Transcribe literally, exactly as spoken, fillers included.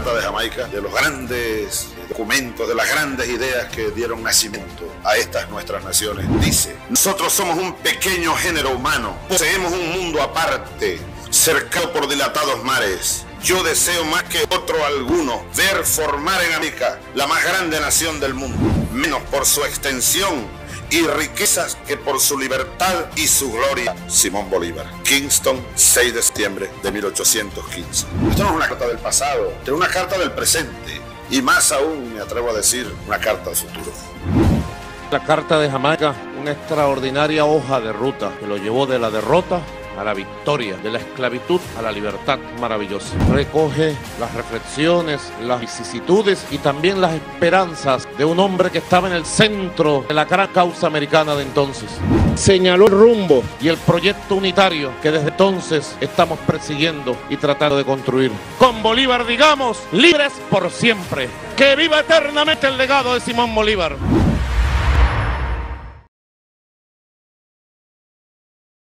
Carta de Jamaica, de los grandes documentos, de las grandes ideas que dieron nacimiento a estas nuestras naciones. Dice: nosotros somos un pequeño género humano, poseemos un mundo aparte, cercado por dilatados mares. Yo deseo más que otro alguno ver formar en América la más grande nación del mundo, menos por su extensión y riquezas que por su libertad y su gloria. Simón Bolívar. Kingston, seis de septiembre de mil ochocientos quince. Esto no es una carta del pasado, es una carta del presente y más aún, me atrevo a decir, una carta del futuro. La Carta de Jamaica, una extraordinaria hoja de ruta que lo llevó de la derrota a la victoria, de la esclavitud a la libertad maravillosa. Recoge las reflexiones, las vicisitudes y también las esperanzas de un hombre que estaba en el centro de la gran causa americana de entonces. Señaló el rumbo y el proyecto unitario que desde entonces estamos persiguiendo y tratando de construir. Con Bolívar digamos, libres por siempre. ¡Que viva eternamente el legado de Simón Bolívar!